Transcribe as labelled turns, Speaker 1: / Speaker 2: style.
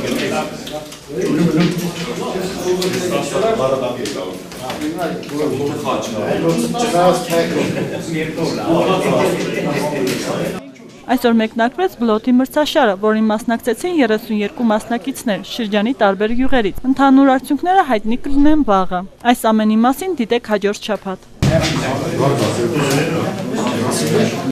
Speaker 1: Այսօր մեկնարկվեց բլոթի մրցաշարը, որին մասնակցեցին 32 մասնակիցներ շրջանի տարբեր յուղերից։ Ընդհանուր արդյունքները հայտնի կլինեն վաղը։ Այս ամենի մասին դիտեք հաջորդ շաբաթ։